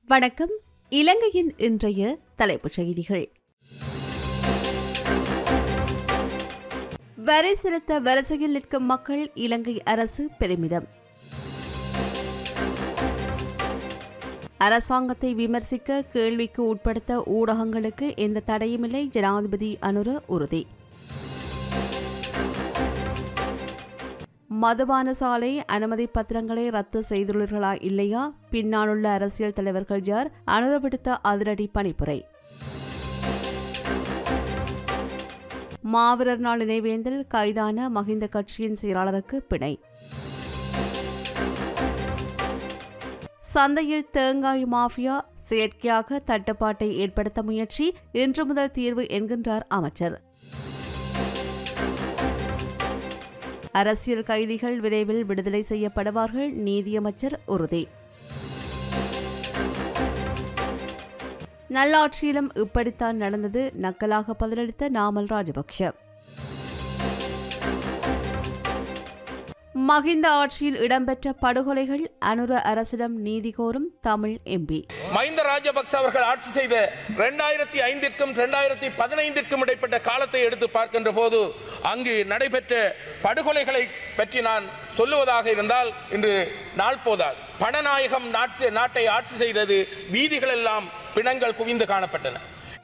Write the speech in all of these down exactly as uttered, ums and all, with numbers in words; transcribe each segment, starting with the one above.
வணக்கம். இலங்கையின் இன்றைய தலைப்புச் செய்திகள். வரி செலுத்த வரிசையில் நிற்கும் மக்கள் இலங்கை அரசு பெருமிதம். அரசாங்கத்தை விமர்சிக்க கேள்விக்கு உட்படுத்த ஊடகங்களுக்கு எந்த தடையுமில்லை, ஜனாதிபதி அனுர உறுதி. மதுபான சாலை அனுமதி பத்திரங்களை ரத்து செய்துள்ளீர்களா இல்லையா? பின்னாலுள்ள அரசியல் தலைவர்கள் யார்? அனுர விடுத்த அதிரடி பணிப்புரை. மாவீரர் நாள் நினைவேந்தல் கைதான மஹிந்த கட்சியின் செயலாளருக்கு பிணை. சந்தையில் தேங்காய் மாஃபியா செயற்கையாக தட்டுப்பாட்டை ஏற்படுத்த முயற்சி, இன்று முதல் தீர்வு என்கின்றார் அமைச்சர். அரசியல் கைதிகள் விரைவில் விடுதலை செய்யப்படுவார்கள், நீதியமைச்சர் உறுதி. நல்லாட்சியிலும் இப்படித்தான் நடந்தது, நக்கலாக பதிலளித்த நாமல் ராஜபக்ஷ. மஹிந்த ஆட்சியில் இடம்பெற்ற படுகொலைகள், அனுர அரசிடம் நீதி கோரும் தமிழ் எம்பி. மஹிந்த ராஜபக்ச அவர்கள் ஆட்சி செய்த இரண்டாயிரத்தி ஐந்திற்கும் இரண்டாயிரத்தி பதினைந்திற்கும் இடைப்பட்ட காலத்தை எடுத்து பார்க்கின்ற போது அங்கு நடைபெற்ற படுகொலைகளை பற்றி நான் சொல்லுவதாக இருந்தால் இன்று நாள் போதாது. பணநாயகம் நாட்டை ஆட்சி செய்தது, வீதிகள் எல்லாம் பிணங்கள் குவிந்து காணப்பட்டன.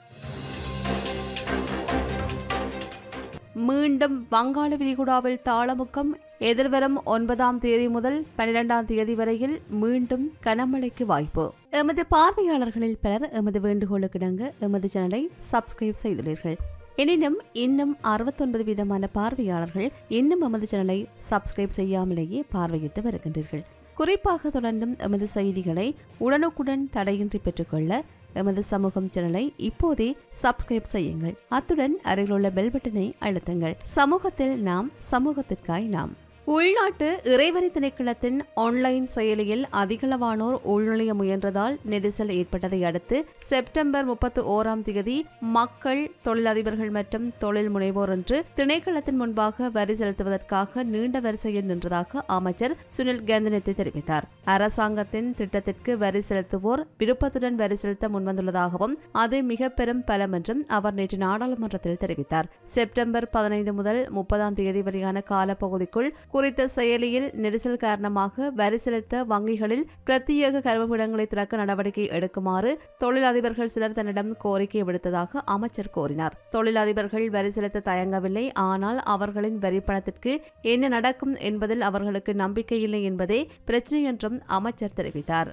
மீண்டும் வங்காள விரிகுடாவில் தாளமுக்கம், எதிர்வரும் ஒன்பதாம் தேதி முதல் பனிரெண்டாம் தேதி வரையில் மீண்டும் கனமழைக்கு வாய்ப்பு. எமது பார்வையாளர்களில் பலர் எமது வேண்டுகோளுக்கிணங்க எமது சேனலை சப்ஸ்கிரைப் செய்துள்ளீர்கள். எனினும் இன்னும் அறுபத்தொன்பது வீதமான பார்வையாளர்கள் இன்னும் எமது சேனலை சப்ஸ்கிரைப் செய்யாமலேயே பார்வையிட்டு வருகின்றீர்கள். குறிப்பாக தொடர்ந்தும் எமது செய்திகளை உடனுக்குடன் தடையின்றி பெற்றுக்கொள்ள எமது சமூகம் சேனலை இப்போதே சப்ஸ்கிரைப் செய்யுங்கள். அத்துடன் அருகிலுள்ள பெல் பட்டனை அழுத்துங்கள். சமூகத்தில் நாம், சமூகத்திற்காய் நாம். உள்நாட்டு இறைவரி திணைக்களத்தின் ஆன்லைன் செயலியில் அதிகளவானோர் உள்நுழைய முயன்றதால் நெரிசல் ஏற்பட்டதை அடுத்து செப்டம்பர் முப்பத்தி ஓராம் தேதி மக்கள், தொழிலதிபர்கள் மற்றும் தொழில் முனைவோர் என்று திணைக்களத்தின் முன்பாக வரி செலுத்துவதற்காக நீண்ட வரிசையில் நின்றதாக அமைச்சர் சுனில் கந்தனத்தை தெரிவித்தார். அரசாங்கத்தின் திட்டத்திற்கு வரி செலுத்துவோர் விருப்பத்துடன் வரி செலுத்த முன்வந்துள்ளதாகவும் அது மிக பெரும் பலம் என்றும் அவர் நேற்று நாடாளுமன்றத்தில் தெரிவித்தார். செப்டம்பர் பதினைந்து முதல் முப்பதாம் தேதி வரையான காலப்பகுதிக்குள் குறித்த செயலியில் நெரிசல் காரணமாக வரி செலுத்த வங்கிகளில் பிரத்யேக கருவூலங்களை திறக்க நடவடிக்கை எடுக்குமாறு தொழிலதிபர்கள் சிலர் தன்னிடம் கோரிக்கை விடுத்ததாக அமைச்சர் கூறினார். தொழிலதிபர்கள் வரி செலுத்த தயங்கவில்லை, ஆனால் அவர்களின் வரி பணத்திற்கு என்ன நடக்கும் என்பதில் அவர்களுக்கு நம்பிக்கையில்லை என்பதே பிரச்சினை என்றும் அமைச்சர் தெரிவித்தார்.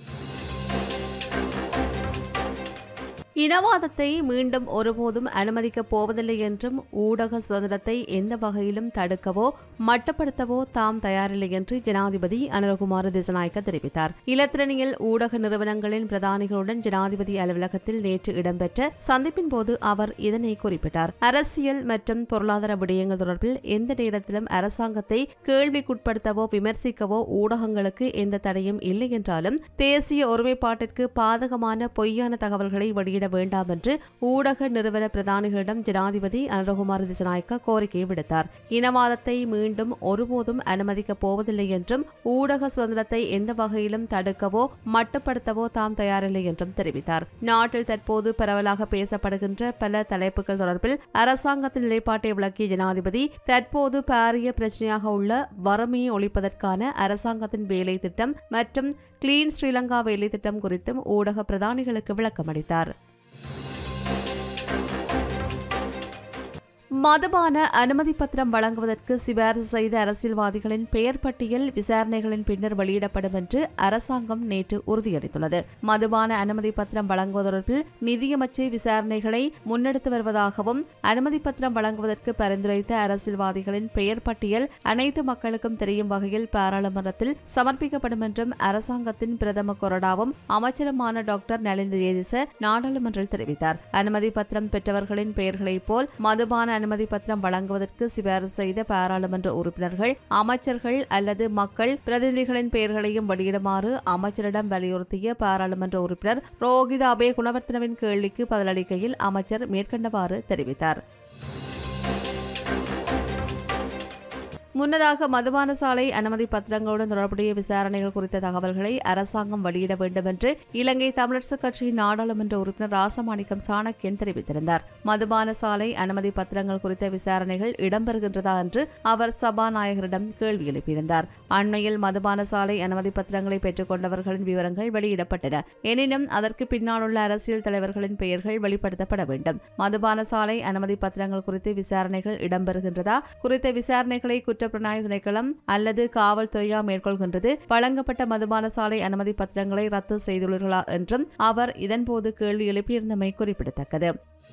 இனவாதத்தை மீண்டும் ஒருபோதும் அனுமதிக்கப் போவதில்லை என்றும் ஊடக சுதந்திரத்தை எந்த வகையிலும் தடுக்கவோ மட்டுப்படுத்தவோ தாம் தயாரில்லை என்று ஜனாதிபதி அனுரகுமார திசாநாயக்க தெரிவித்தார். இலத்திரனியல் ஊடக நிறுவனங்களின் பிரதானிகளுடன் ஜனாதிபதி அலுவலகத்தில் நேற்று இடம்பெற்ற சந்திப்பின் போது அவர் இதனை குறிப்பிட்டார். அரசியல் மற்றும் பொருளாதார விடயங்கள் தொடர்பில் எந்த நேரத்திலும் அரசாங்கத்தை கேள்விக்குட்படுத்தவோ விமர்சிக்கவோ ஊடகங்களுக்கு எந்த தடையும் இல்லை என்றாலும் தேசிய ஒருமைப்பாட்டிற்கு பாதகமான பொய்யான தகவல்களை வெளியிட வேண்டாம் என்று ஊடக நிறுவன பிரதானிகளிடம் ஜனாதிபதி அனுரகுமார திசாநாயக்க கோரிக்கை விடுத்தார். இனவாதத்தை மீண்டும் ஒருபோதும் அனுமதிக்கப் போவதில்லை என்றும் ஊடக சுதந்திரத்தை எந்த வகையிலும் தடுக்கவோ மட்டுப்படுத்தவோ தாம் தயாரில்லை என்றும் தெரிவித்தார். நாட்டில் தற்போது பரவலாக பேசப்படுகின்ற பல தலைப்புகள் தொடர்பில் அரசாங்கத்தின் நிலைப்பாட்டை விளக்கிய ஜனாதிபதி தற்போது பாரிய பிரச்சனையாக உள்ள வறுமையை ஒழிப்பதற்கான அரசாங்கத்தின் வேலை திட்டம் மற்றும் கிளீன் ஸ்ரீலங்கா வேலை திட்டம் குறித்தும் ஊடக பிரதானிகளுக்கு விளக்கமளித்தார். மதுபான அனுமதி பத்திரம் வழங்குவதற்கு சிபாரிசு செய்த அரசியல்வாதிகளின் பெயர் பட்டியல் விசாரணைகளின் பின்னர் வெளியிடப்படும் என்று அரசாங்கம் நேற்று உறுதியளித்துள்ளது. மதுபான அனுமதி பத்திரம் வழங்குவது தொடர்பில் நிதியமைச்சர் விசாரணைகளை முன்னெடுத்து வருவதாகவும் அனுமதி பத்திரம் வழங்குவதற்கு பரிந்துரைத்த அரசியல்வாதிகளின் பெயர் பட்டியல் அனைத்து மக்களுக்கும் தெரியும் வகையில் பாராளுமன்றத்தில் சமர்ப்பிக்கப்படும் என்றும் அரசாங்கத்தின் பிரதம கொறடாவும் அமைச்சருமான டாக்டர் நலிந்த ஜேதிச நாடாளுமன்றில் தெரிவித்தார். அனுமதி பத்திரம் பெற்றவர்களின் பெயர்களைப் போல் மதுபான அனுமதி பத்திரம் வழங்குவதற்கு சிபாரிசு செய்த பாராளுமன்ற உறுப்பினர்கள், அமைச்சர்கள் அல்லது மக்கள் பிரதிநிதிகளின் பெயர்களையும் வெளியிடுமாறு அமைச்சரிடம் வலியுறுத்திய பாராளுமன்ற உறுப்பினர் ரோஹித அபே குணவர்த்தனவின் கேள்விக்கு பதிலளிக்கையில் அமைச்சர் மேற்கண்டவாறு தெரிவித்தார். முன்னதாக மதுபான சாலை அனுமதி பத்திரங்களுடன் தொடர்புடைய விசாரணைகள் குறித்த தகவல்களை அரசாங்கம் வெளியிட வேண்டும் என்று இலங்கை தமிழரசுக் கட்சியின் நாடாளுமன்ற உறுப்பினர் ராசமாணிக்கம் சாணக்கியன் தெரிவித்திருந்தார். மதுபான சாலை அனுமதி பத்திரங்கள் குறித்த விசாரணைகள் இடம்பெறுகின்றதா என்று அவர் சபாநாயகரிடம் கேள்வி எழுப்பியிருந்தார். அண்மையில் மதுபான சாலை அனுமதி பத்திரங்களை பெற்றுக் கொண்டவர்களின் விவரங்கள் வெளியிடப்பட்டன. எனினும் அதற்கு பின்னால் உள்ள அரசியல் தலைவர்களின் பெயர்கள் வெளிப்படுத்தப்பட வேண்டும். மதுபான சாலை அனுமதி பத்திரங்கள் குறித்து விசாரணைகள் இடம்பெறுகின்றதா, குறித்த விசாரணைகளை குற்றப்புலனாய்வு திணைக்களம் அல்லது காவல்துறையா மேற்கொள்கின்றது, வழங்கப்பட்ட மதுபான சாலை அனுமதி பத்திரங்களை ரத்து செய்துள்ளீர்களா என்றும் அவர் இதன்போது கேள்வி எழுப்பியிருந்தமை குறிப்பிடத்தக்கது.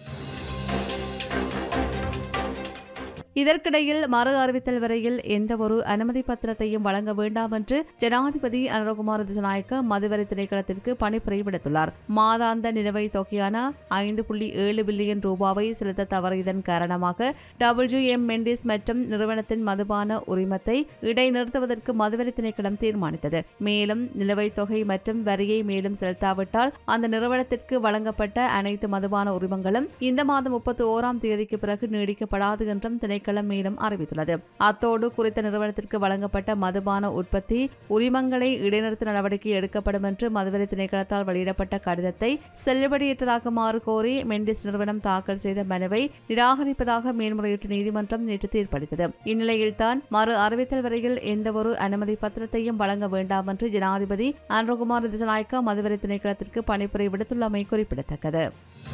இதற்கிடையில் மறு அறிவித்தல் வரையில் எந்தவொரு அனுமதி பத்திரத்தையும் வழங்க வேண்டாம் என்று ஜனாதிபதி அனுரகுமார திசாநாயக்க மதுவரி திணைக்களத்திற்கு பணிப்புரை விடுத்துள்ளார். மாதாந்த நிலுவைத் தொகையான ஐந்து புள்ளி ஏழு பில்லியன் ரூபாவை செலுத்த தவறியதன் காரணமாக டபிள்யூ எம் மெண்டிஸ் மற்றும் நிறுவனத்தின் மதுபான உரிமத்தை இடைநிறுத்துவதற்கு மதுவரி திணைக்களம் தீர்மானித்தது. மேலும் நிலுவைத் தொகை மற்றும் வரியை மேலும் செலுத்தாவிட்டால் அந்த நிறுவனத்திற்கு வழங்கப்பட்ட அனைத்து மதுபான உரிமங்களும் இந்த மாதம் முப்பத்தி ஓராம் தேதிக்கு பிறகு நீடிக்கப்படாது என்றும் திணைக்களம் மேலும் அறிவித்துள்ளது. அத்தோடு குறித்த நிறுவனத்திற்கு வழங்கப்பட்ட மதுபான உற்பத்தி உரிமங்களை இடைநிறுத்த நடவடிக்கை எடுக்கப்படும் என்று மதுவரி திணைக்களத்தால் வெளியிடப்பட்ட கடிதத்தை செல்லுபடியற்றதாக்குமாறு கோரி மெண்டிஸ் நிறுவனம் தாக்கல் செய்த மனுவை நிராகரிப்பதாக மேல்முறையீட்டு நீதிமன்றம் நேற்று தீர்ப்பளித்தது. இந்நிலையில்தான் மறு அறிவித்தல் வரையில் எந்தவொரு அனுமதி பத்திரத்தையும் வழங்க வேண்டாம் என்று ஜனாதிபதி அனுரகுமார திசாநாயக்க மதுவரி திணைக்களத்திற்கு பணிப்புரை விடுத்துள்ளமை குறிப்பிடத்தக்கது.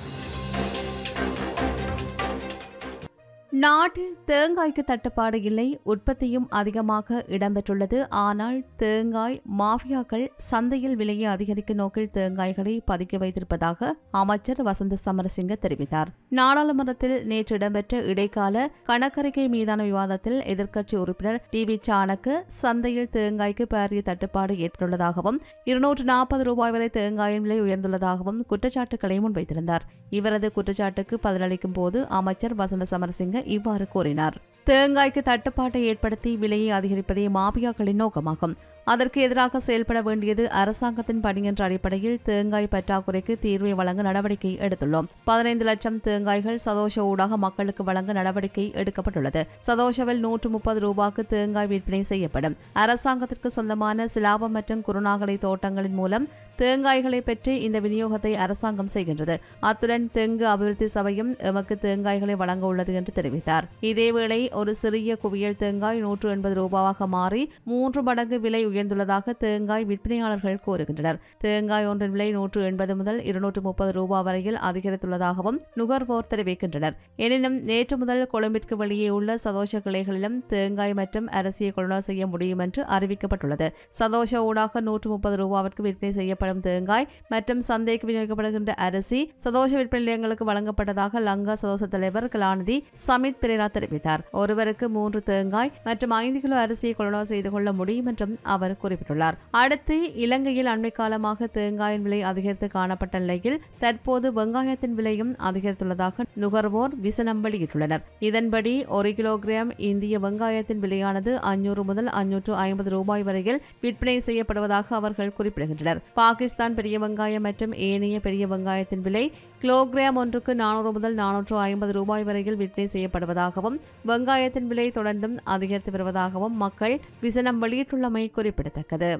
நாட்டில் தேங்காய்க்கு தட்டுப்பாடு இல்லை, உற்பத்தியும் அதிகமாக இடம்பெற்றுள்ளது. ஆனால் தேங்காய் மாஃபியாக்கள் சந்தையில் விலையை அதிகரிக்கும் நோக்கில் தேங்காய்களை பதுக்கி வைத்திருப்பதாக அமைச்சர் வசந்த சமரசிங்க தெரிவித்தார். நாடாளுமன்றத்தில் நேற்று இடம்பெற்ற இடைக்கால கணக்கறிக்கை மீதான விவாதத்தில் எதிர்க்கட்சி உறுப்பினர் டி வி சாணக்கு சந்தையில் தேங்காய்க்கு பாரிய தட்டுப்பாடு ஏற்பட்டுள்ளதாகவும் இருநூற்று நாற்பது ரூபாய் வரை தேங்காயின் விலை உயர்ந்துள்ளதாகவும் குற்றச்சாட்டுக்களை முன்வைத்திருந்தார். இவரது குற்றச்சாட்டுக்கு பதிலளிக்கும் போது அமைச்சர் வசந்த சமரசிங்க இவ்வாறு கூறினார். தேங்காய்க்கு தட்டுப்பாட்டை ஏற்படுத்தி விலையை அதிகரிப்பதே மாபியாக்களின் நோக்கமாகும். அதற்கு எதிராக செயல்பட வேண்டியது அரசாங்கத்தின் பணி என்ற அடிப்படையில் தேங்காய் பற்றாக்குறைக்கு தீர்வை வழங்க நடவடிக்கை எடுத்துள்ளோம். பதினைந்து லட்சம் தேங்காய்கள் சதோஷ ஊடாக மக்களுக்கு வழங்க நடவடிக்கை எடுக்கப்பட்டுள்ளது. சதோஷவில் நூற்று முப்பது ரூபாய்க்கு தேங்காய் விற்பனை செய்யப்படும். அரசாங்கத்திற்கு சொந்தமான சிலாபம் மற்றும் குருநாகலை தோட்டங்களின் மூலம் தேங்காய்களை பெற்று இந்த விநியோகத்தை அரசாங்கம் செய்கின்றது. அத்துடன் தெங்கு அபிவிருத்தி சபையும் எமக்கு தேங்காய்களை வழங்க உள்ளது என்று தெரிவித்தார். இதேவேளை ஒரு சிறிய குவியல் தேங்காய் நூற்று எண்பது ரூபாவாக மாறி மூன்று மடங்கு விலை உயர்ந்துள்ளதாக தேங்காய் விற்பனையாளர்கள் கூறுகின்றனர். தேங்காய் ஒன்றின் விலை நூற்று எண்பது முதல் இருநூற்று முப்பது ரூபாய் வரையில் அதிகரித்துள்ளதாகவும் நுகர்வோர் தெரிவிக்கின்றனர். எனினும் நேற்று முதல் கொழும்பிற்கு வெளியே உள்ள சதோஷ கிளைகளிலும் தேங்காய் மற்றும் அரிசியை கொள்வனவு செய்ய முடியும் என்று அறிவிக்கப்பட்டுள்ளது. சதோஷ ஊடாக நூற்று முப்பது ரூபாவிற்கு விற்பனை செய்யப்படும் தேங்காய் மற்றும் சந்தைக்கு விநியோகிக்கப்படுகின்ற அரிசி சதோஷ விற்பனை நிலையங்களுக்கு வழங்கப்பட்டதாக லங்கா சதோஷ தலைவர் கலாநிதி சமித் பிரேரா தெரிவித்தார். ஒருவருக்கு மூன்று தேங்காய் மற்றும் ஐந்து கிலோ அரிசியை கொள்வனவு செய்து கொள்ள முடியும் என்றும் அவர் குறிப்பிட்டுள்ளார். அடுத்து இலங்கையில் அண்மை காலமாக தேங்காயின் விலை அதிகரித்து காணப்பட்ட நிலையில் தற்போது வெங்காயத்தின் விலையும் அதிகரித்துள்ளதாக நுகர்வோர் விசனம் வெளியிட்டுள்ளனர். இதன்படி ஒரு கிலோகிராம் இந்திய வெங்காயத்தின் விலையானது ஐநூறு முதல் ஐநூற்று ஐம்பது ரூபாய் வரையில் விற்பனை செய்யப்படுவதாக அவர்கள் குறிப்பிடுகின்றனர். பாகிஸ்தான் பெரிய வெங்காயம் மற்றும் ஏனைய பெரிய வெங்காயத்தின் விலை கிலோகிராம் ஒன்றுக்கு நானூறு முதல் நானூற்று ஐம்பது ரூபாய் வரையில் விற்பனை செய்யப்படுவதாகவும் வெங்காயத்தின் விலை தொடர்ந்தும் அதிகரித்து வருவதாகவும் மக்கள் விசனம் வெளியிட்டுள்ளமை குறிப்பிடத்தக்கது.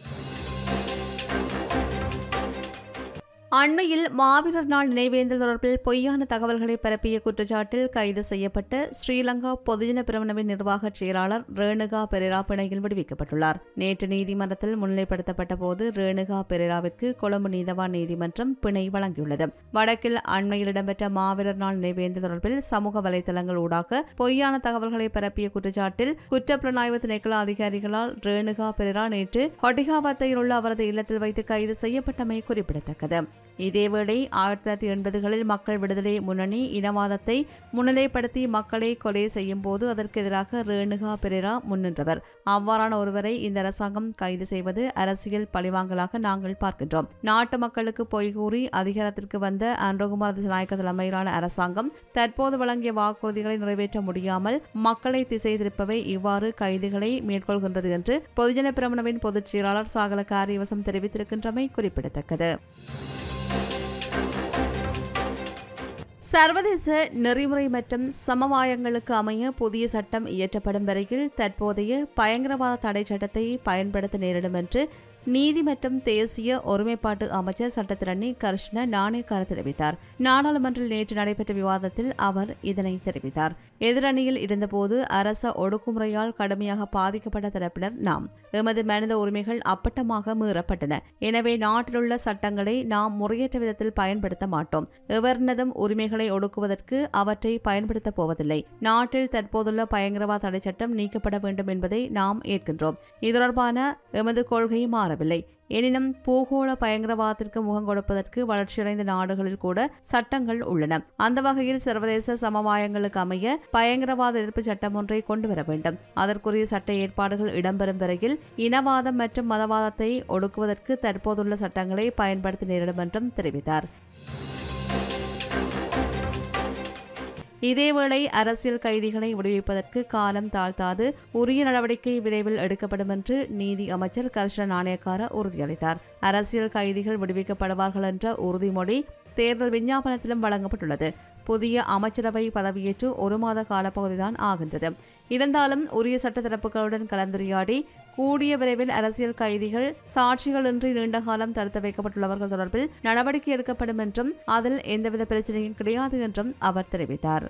அண்மையில் மாவீரர் நாள் நினைவேந்தல் தொடர்பில் பொய்யான தகவல்களை பரப்பிய குற்றச்சாட்டில் கைது செய்யப்பட்ட ஸ்ரீலங்கா பொதுஜன பிரமுனவின் நிர்வாக செயலாளர் ரேணுகா பெரேரா பிணையில் விடுவிக்கப்பட்டுள்ளார். நேற்று நீதிமன்றத்தில் முன்னிலைப்படுத்தப்பட்ட போது ரேணுகா பெரேராவிற்கு கொழும்பு நீதவான் நீதிமன்றம் பிணை வழங்கியுள்ளது. வடக்கில் அண்மையில் இடம்பெற்ற மாவீரர் நாள் நினைவேந்தல் தொடர்பில் சமூக வலைதளங்கள் ஊடாக பொய்யான தகவல்களை பரப்பிய குற்றச்சாட்டில் குற்றப்புலனாய்வு திணைக்கள அதிகாரிகளால் ரேணுகா பெரேரா நேற்று ஹொட்டிகாவத்தையில் உள்ள அவரது இல்லத்தில் வைத்து கைது செய்யப்பட்டமை குறிப்பிடத்தக்கது. இதேவேளை ஆயிரத்தி தொள்ளாயிரத்தி எண்பதுகளில் மக்கள் விடுதலை முன்னணி இனவாதத்தை முன்னிலைப்படுத்தி மக்களை கொலை செய்யும் போது அதற்கு எதிராக ரேணுகா பெரேரா முன்னின்றவர். அவ்வாறான ஒருவரை இந்த அரசாங்கம் கைது செய்வது அரசியல் பழிவாங்கலாக நாங்கள் பார்க்கின்றோம். நாட்டு மக்களுக்கு பொய் கூறி அதிகாரத்திற்கு வந்த அனுரகுமார திசாநாயக்க தலைமையிலான அரசாங்கம் தற்போது வழங்கிய வாக்குறுதிகளை நிறைவேற்ற முடியாமல் மக்களை திசை திருப்பவை இவ்வாறு கைதுகளை மேற்கொள்கின்றது என்று பொதுஜன பிரமுனவின் பொதுச் செயலாளர் சாகல காரியவசம் தெரிவித்திருக்கின்றமை குறிப்பிடத்தக்கது. சர்வதேச நெறிமுறை மற்றும் சமவாயங்களுக்கு அமைய புதிய சட்டம் இயற்றப்படும் வரையில் தற்போதைய பயங்கரவாத தடை சட்டத்தை பயன்படுத்த நேரிடும் என்று நீதி மற்றும் தேசிய ஒருமைப்பாட்டு அமைச்சர் சட்டத்திரணி கர்ஷ்ண நாணயக்கார தெரிவித்தார். நாடாளுமன்றில் நேற்று நடைபெற்ற விவாதத்தில் அவர் இதனை தெரிவித்தார். எதிரணியில் இருந்தபோது அரச ஒடுக்குமுறையால் கடுமையாக பாதிக்கப்பட்ட தரப்பினர் நாம். எமது மனித உரிமைகள் அப்பட்டமாக மீறப்பட்டன. எனவே நாட்டிலுள்ள சட்டங்களை நாம் முறையற்ற விதத்தில் பயன்படுத்த மாட்டோம். எவரினதும் உரிமைகளை ஒடுக்குவதற்கு அவற்றை பயன்படுத்தப் போவதில்லை. நாட்டில் தற்போதுள்ள பயங்கரவாத தடை சட்டம் நீக்கப்பட வேண்டும் என்பதை நாம் ஏற்கின்றோம். இது தொடர்பான எமது கொள்கை மாறவில்லை. எனினும் பூகோள பயங்கரவாதத்திற்கு முகம் கொடுப்பதற்கு வளர்ச்சியடைந்த நாடுகளில் கூட சட்டங்கள் உள்ளன. அந்த வகையில் சர்வதேச சமவாயங்களுக்கு அமைய பயங்கரவாத எதிர்ப்பு சட்டம் ஒன்றை கொண்டு வர வேண்டும். அதற்குரிய சட்ட ஏற்பாடுகள் இடம்பெறும் வரையில் இனவாதம் மற்றும் மதவாதத்தை ஒடுக்குவதற்கு தற்போதுள்ள சட்டங்களை பயன்படுத்த நேரிடும் என்றும் தெரிவித்தார். இதேவேளை அரசியல் கைதிகளை விடுவிப்பதற்கு காலம் தாழ்த்தாது உரிய நடவடிக்கை விரைவில் எடுக்கப்படும் என்று நீதி அமைச்சர் கர்ஷ்ண நாணயக்கார உறுதியளித்தார். அரசியல் கைதிகள் விடுவிக்கப்படுவார்கள் என்ற உறுதிமொழி தேர்தல் விஞ்ஞாபனத்திலும் வழங்கப்பட்டுள்ளது. புதிய அமைச்சரவை பதவியேற்று ஒரு மாத காலப்பகுதிதான் ஆகின்றது. இருந்தாலும் உரிய சட்ட தரப்புகளுடன் கலந்துரையாடி கூடிய விரைவில் அரசியல் கைதிகள் சாட்சிகள் இன்றி நீண்டகாலம் தடுத்து வைக்கப்பட்டுள்ளவர்கள் தொடர்பில் நடவடிக்கை எடுக்கப்படும் என்றும் அதில் எந்தவித பிரச்சனையும் கிடையாது என்றும் அவர் தெரிவித்தார்.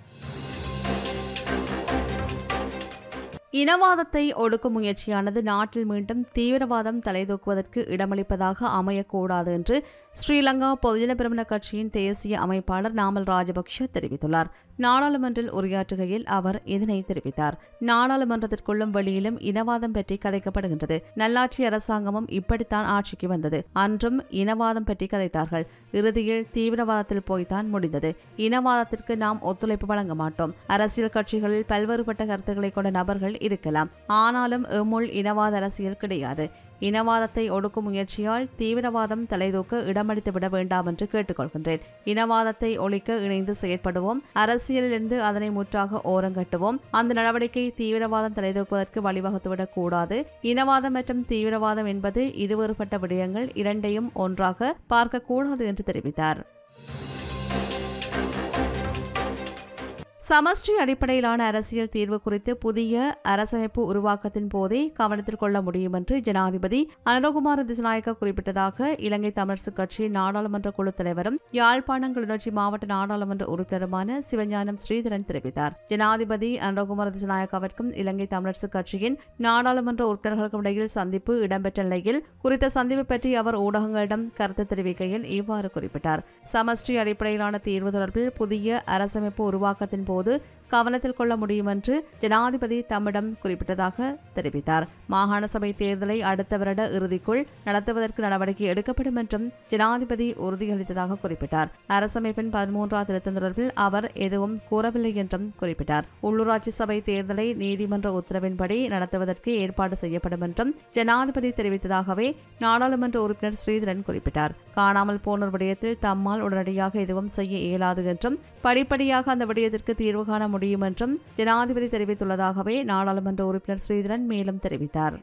இனவாதத்தை ஒடுக்கும் முயற்சியானது நாட்டில் மீண்டும் தீவிரவாதம் தலைதூக்குவதற்கு இடமளிப்பதாக அமையக்கூடாது என்று ஸ்ரீலங்கா பொதுஜன பெரமுன கட்சியின் தேசிய அமைப்பாளர் நாமல் ராஜபக்ஷ தெரிவித்துள்ளார். நாடாளுமன்றில் உரையாற்றுகையில் அவர் இதனை தெரிவித்தார். நாடாளுமன்றத்திற்குள்ளும் வெளியிலும் இனவாதம் பற்றி கதைக்கப்படுகின்றது. நல்லாட்சி அரசாங்கமும் இப்படித்தான் ஆட்சிக்கு வந்தது. அன்றும் இனவாதம் பற்றி கதைத்தார்கள். இறுதியில் தீவிரவாதத்தில் போய்தான் முடிந்தது. இனவாதத்திற்கு நாம் ஒத்துழைப்பு வழங்க மாட்டோம். அரசியல் கட்சிகளில் பல்வேறுபட்ட கருத்துக்களை கொண்ட நபர்கள் இருக்கலாம். ஆனாலும் எம்முள் இனவாத அரசியல் கிடையாது. இனவாதத்தை ஒடுக்கும் முயற்சியால் தீவிரவாதம் தலைதூக்க இடமளித்து விட வேண்டாம் என்று கேட்டுக்கொள்கின்றேன். இனவாதத்தை ஒழிக்க இணைந்து செயற்படுவோம். அரசியலிலிருந்து அதனை முற்றாக ஓரங்கட்டுவோம். அந்த நடவடிக்கை தீவிரவாதம் தலைதூக்குவதற்கு வழிவகுத்துவிடக் கூடாது. இனவாதம் மற்றும் தீவிரவாதம் என்பது இருவேறுபட்ட விடயங்கள். இரண்டையும் ஒன்றாக பார்க்கக்கூடாது என்று தெரிவித்தார். சமஷ்டி அடிப்படையிலான அரசியல் தீர்வு குறித்து புதிய அரசமைப்பு உருவாக்கத்தின் போதே கவனத்தில் கொள்ள முடியும் என்று ஜனாதிபதி அனுரகுமார திசாநாயக்க குறிப்பிட்டதாக இலங்கை தமிழரசுக் கட்சியின் நாடாளுமன்ற குழு தலைவரும் யாழ்ப்பாணம் கிளிநொச்சி மாவட்ட நாடாளுமன்ற உறுப்பினருமான சிவஞானம் ஸ்ரீதரன் தெரிவித்தார். ஜனாதிபதி அனுரகுமார திசாநாயக்கவிற்கும் இலங்கை தமிழரசுக் கட்சியின் நாடாளுமன்ற உறுப்பினர்களுக்கும் இடையில் சந்திப்பு இடம்பெற்ற நிலையில் குறித்த சந்திப்பு பற்றி அவர் ஊடகங்களிடம் கருத்து தெரிவிக்கையில் இவ்வாறு குறிப்பிட்டார். சமஷ்டி அடிப்படையிலான தீர்வு தொடர்பில் புதிய அரசமைப்பு உருவாக்கத்தின் போது கவனத்தில் கொள்ள முடியும் என்று ஜனாதிபதி தம்மிடம் குறிப்பிட்டதாக தெரிவித்தார். மாகாண சபை தேர்தலை அடுத்த வருட இறுதிக்குள் நடத்துவதற்கு நடவடிக்கை எடுக்கப்படும் என்றும் ஜனாதிபதி உறுதியளித்ததாக குறிப்பிட்டார். அரசமைப்பின் பதிமூன்றாம் திருத்தம் தொடர்பில் அவர் எதுவும் கூறவில்லை என்றும் குறிப்பிட்டார். உள்ளூராட்சி சபை தேர்தலை நீதிமன்ற உத்தரவின்படி நடத்துவதற்கு ஏற்பாடு செய்யப்படும் என்றும் ஜனாதிபதி தெரிவித்ததாகவே நாடாளுமன்ற உறுப்பினர் ஸ்ரீதரன் குறிப்பிட்டார். காணாமல் போனோர் விடயத்தில் தம்மால் உடனடியாக எதுவும் செய்ய இயலாது என்றும் படிப்படியாக அந்த விடயத்திற்கு தீர்வு காண முடியும் என்றும் ஜனாதிபதி தெரிவித்துள்ளதாகவே நாடாளுமன்ற உறுப்பினர் ஸ்ரீதரன் மேலும் தெரிவித்தார்.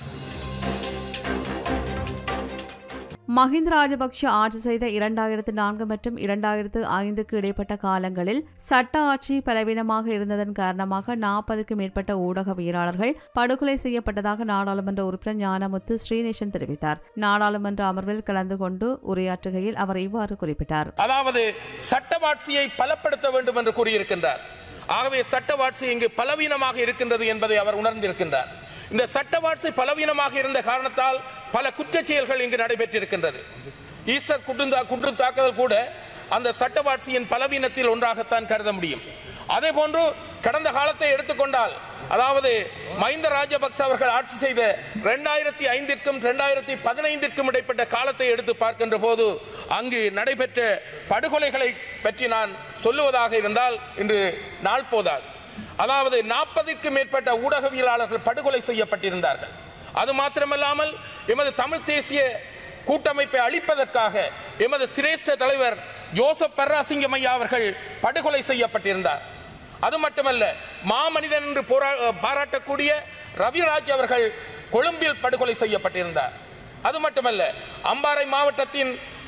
மஹிந்த ராஜபக்ஷ ஆட்சி செய்த இரண்டாயிரத்து நான்கு மற்றும் இரண்டாயிரத்து ஐந்துக்கு இடைப்பட்ட காலங்களில் சட்ட ஆட்சி பலவீனமாக இருந்ததன் காரணமாக நாற்பதுக்கும் மேற்பட்ட ஊடகவியலாளர்கள் படுகொலை செய்யப்பட்டதாக நாடாளுமன்ற உறுப்பினர் ஞானமுத்து ஸ்ரீநேசன் தெரிவித்தார். நாடாளுமன்ற அமர்வில் கலந்து கொண்டு உரையாற்றுகையில் அவர் இவ்வாறு குறிப்பிட்டார். அதாவது சட்டவாட்சியை பலப்படுத்த வேண்டும் என்று கூறியிருக்கின்றார். ஆகவே சட்டவாட்சி இங்கு பலவீனமாக இருக்கின்றது என்பதை அவர் உணர்ந்திருக்கின்றார். இந்த சட்டவாட்சி பலவீனமாக இருந்த காரணத்தால் பல குற்றச் செயல்கள் இங்கு நடைபெற்றிருக்கின்றது. ஈஸ்டர் குண்டு குண்டு தாக்குதல் கூட அந்த சட்டவாட்சியின் பலவீனத்தில் ஒன்றாகத்தான் கருத முடியும். அதே போன்று கடந்த காலத்தை எடுத்துக்கொண்டால், அதாவது மஹிந்த ராஜபக்ச அவர்கள் ஆட்சி செய்த இரண்டாயிரத்தி ஐந்திற்கும் இரண்டாயிரத்தி பதினைந்திற்கும் இடைப்பட்ட காலத்தை எடுத்து பார்க்கின்ற போது அங்கு நடைபெற்ற படுகொலைகளை பற்றி நான் சொல்லுவதாக இருந்தால் இன்று நாள் போதாது. அதாவது நாற்பதுக்கும் மேற்பட்ட ஊடகவியலாளர்கள் படுகொலை செய்யப்பட்டிருந்தார்கள். அது மாத்திரமல்லாமல் எமது தமிழ் தேசிய கூட்டமைப்பை அழிப்பதற்காக எமது சிரேஷ்ட தலைவர் ஜோசப் பர்ராசிங்கம் ஐயா அவர்கள் படுகொலை செய்யப்பட்டிருந்தார். அது மட்டுமல்ல, மாமனிதன் என்று பாராட்டக்கூடிய ரவிராஜ் அவர்கள் கொழும்பில் படுகொலை செய்யப்பட்டிருந்தார். அது மட்டுமல்ல, அம்பாறை மாவட்டத்தின்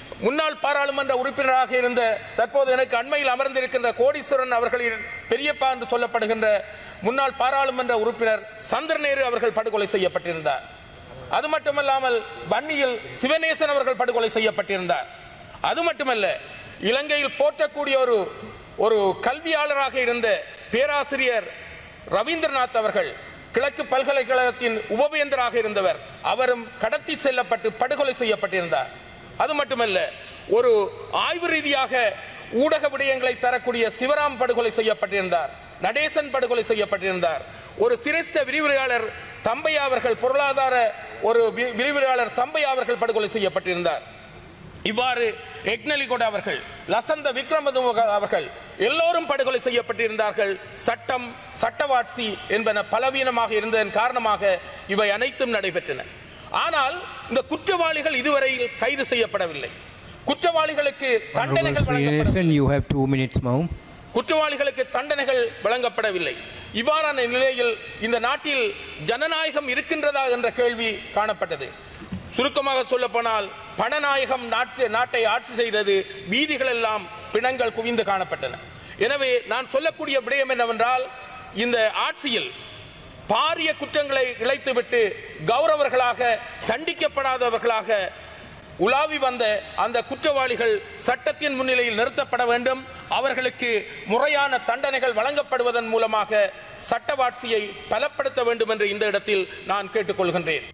முன்னாள் பாராளுமன்ற உறுப்பினராக இருந்த தற்போது எனக்கு அண்மையில் அமர்ந்திருக்கின்ற கோடீஸ்வரன் அவர்களின் பெரியப்பா என்று சொல்லப்படுகின்ற முன்னாள் பாராளுமன்ற உறுப்பினர் சந்திரநேரு அவர்கள் படுகொலை செய்யப்பட்டிருந்தார். அது மட்டுமல்லாமல் வன்னியில் சிவநேசன் அவர்கள் படுகொலை செய்யப்பட்டிருந்தார். அது மட்டுமல்ல, இலங்கையில் போற்றக்கூடிய ஒரு ஒரு கல்வியாளராக இருந்த பேராசிரியர் ரவீந்திரநாத் அவர்கள் கிழக்கு பல்கலைக்கழகத்தின் உபவேந்தராக இருந்தவர், அவரும் கடத்தி செல்லப்பட்டு படுகொலை செய்யப்பட்டிருந்தார். அது மட்டுமல்ல, ஒரு ஆய்வு ரீதியாக ஊடக விடயங்களை தரக்கூடிய சிவராம் படுகொலை செய்யப்பட்டிருந்தார். நடேசன் படுகொலை செய்யப்பட்டிருந்தார். ஒரு சிரேஷ்ட விரிவுரையாளர் தம்பையா அவர்கள், பொருளாதார ஒரு விரிவுரையாளர் தம்பையா அவர்கள் படுகொலை செய்யப்பட்டிருந்தார். இவ்வாறு எக்னலிகொட அவர்கள், லசந்த விக்ரமதுங்க அவர்கள் எல்லோரும் படுகொலை செய்யப்பட்டிருந்தார்கள். சட்டம் சட்டவாட்சி என்பன பலவீனமாக இருந்ததன் காரணமாக இவை அனைத்தும் நடைபெற்றன. ஆனால் இந்த குற்றவாளிகள் இதுவரையில் கைது செய்யப்படவில்லை. குற்றவாளிகளுக்கு தண்டனைகள் குற்றவாளிகளுக்கு தண்டனைகள் வழங்கப்படவில்லை. இவ்வாறான நிலையில் இந்த நாட்டில் ஜனநாயகம் இருக்கின்றதா என்ற கேள்வி காணப்பட்டது. சுருக்கமாக சொல்ல போனால், பணநாயகம் நாட்டை ஆட்சி செய்தது, வீதிகள் எல்லாம் பிணங்கள் குவிந்து காணப்பட்டன. எனவே நான் சொல்லக்கூடிய விடயம் என்னவென்றால், இந்த ஆட்சியில் பாரிய குற்றங்களை இழைத்துவிட்டு கௌரவர்களாக தண்டிக்கப்படாதவர்களாக உலாவி வந்த அந்த குற்றவாளிகள் சட்டத்தின் முன்னிலையில் நிறுத்தப்பட வேண்டும். அவர்களுக்கு முறையான தண்டனைகள் வழங்கப்படுவதன் மூலமாக சட்டவாட்சியை பலப்படுத்த வேண்டும் என்று இந்த இடத்தில் நான் கேட்டுக்கொள்கின்றேன்.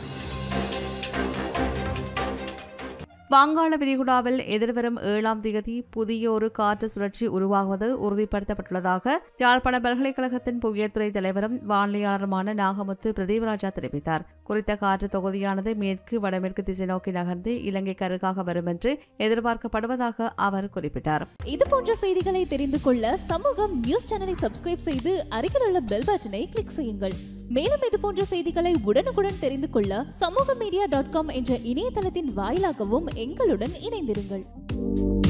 வங்காள விரிகுடாவில் எதிர்வரும் ஏழாம் தேதி புதிய ஒரு காற்று சுழற்சி உருவாகுவது உறுதிப்படுத்தப்பட்டுள்ளதாக யாழ்ப்பாண பல்கலைக்கழகத்தின் புவியியற்துறை தலைவரும் வானிலையாளருமான நாகமுத்து பிரதீபராஜா தெரிவித்தார். குறித்த காற்று தொகுதியானது மேற்கு வடமேற்கு திசை நோக்கி நகர்ந்து இலங்கைக்கு அருகாக வரும் என்று எதிர்பார்க்கப்படுவதாக அவர் குறிப்பிட்டார். இதுபோன்ற செய்திகளை தெரிந்து கொள்ள சமூகம் நியூஸ் சேனலை சப்ஸ்கிரைப் செய்து அருகில் உள்ள பெல் பட்டனை கிளிக் செய்யுங்கள். மேலும் இது போன்ற செய்திகளை உடனுக்குடன் தெரிந்து கொள்ள சமூக மீடியா டாட் காம் என்ற இணையதளத்தின் வாயிலாகவும் எங்களுடன் இணைந்திருங்கள்.